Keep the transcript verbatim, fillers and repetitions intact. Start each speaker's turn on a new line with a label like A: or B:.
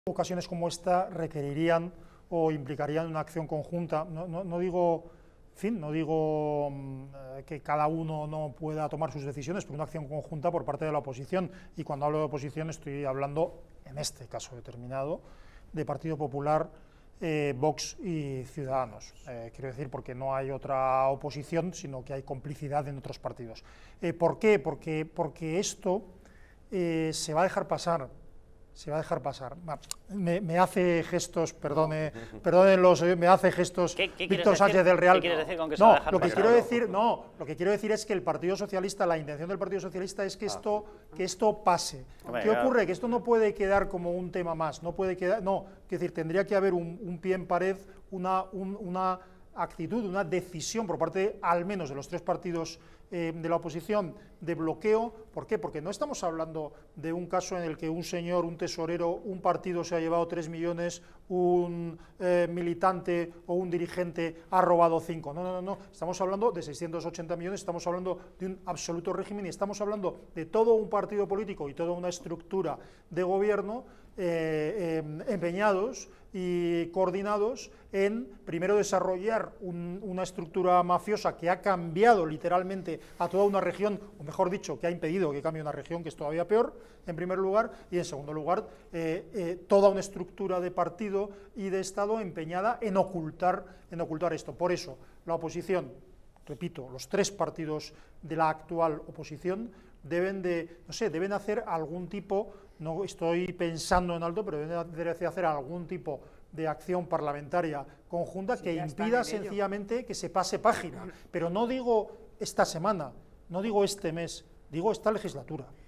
A: Ocasiones como esta requerirían o implicarían una acción conjunta. No, no, no digo, en fin, no digo eh, que cada uno no pueda tomar sus decisiones, pero una acción conjunta por parte de la oposición. Y cuando hablo de oposición estoy hablando, en este caso determinado, de Partido Popular, eh, Vox y Ciudadanos. Eh, quiero decir, porque no hay otra oposición, sino que hay complicidad en otros partidos. Eh, ¿Por qué? Porque, porque esto eh, se va a dejar pasar. Se va a dejar pasar. Me, me hace gestos, perdone, perdonen los, me hace gestos
B: ¿Qué, qué
A: Víctor Sánchez
B: decir,
A: del Real.
B: ¿Qué quieres decir con que se
A: no,
B: va a dejar
A: lo que
B: pasar?
A: quiero decir, no, lo que quiero decir es que el Partido Socialista, la intención del Partido Socialista es que esto, que esto pase.
B: Hombre,
A: ¿Qué
B: claro.
A: ocurre? Que esto no puede quedar como un tema más, no puede quedar, no, es decir, tendría que haber un, un pie en pared, una, un, una actitud, una decisión por parte, al menos, de los tres partidos eh, de la oposición de bloqueo. ¿Por qué? Porque no estamos hablando de un caso en el que un señor, un tesorero, un partido se ha llevado tres millones, un eh, militante o un dirigente ha robado cinco. No, no, no, no. Estamos hablando de seiscientos ochenta millones, estamos hablando de un absoluto régimen y estamos hablando de todo un partido político y toda una estructura de gobierno eh, eh, empeñados y coordinados en, primero, desarrollar un, una estructura mafiosa que ha cambiado literalmente a toda una región, o mejor dicho, que ha impedido que cambie una región, que es todavía peor, en primer lugar, y en segundo lugar, eh, eh, toda una estructura de partido y de Estado empeñada en ocultar, en ocultar esto. Por eso, la oposición, repito, los tres partidos de la actual oposición deben de, no sé, deben hacer algún tipo, no estoy pensando en alto, pero deben de hacer algún tipo de acción parlamentaria conjunta sí, que impida sencillamente que se pase página. Pero no digo esta semana, no digo este mes, digo esta legislatura.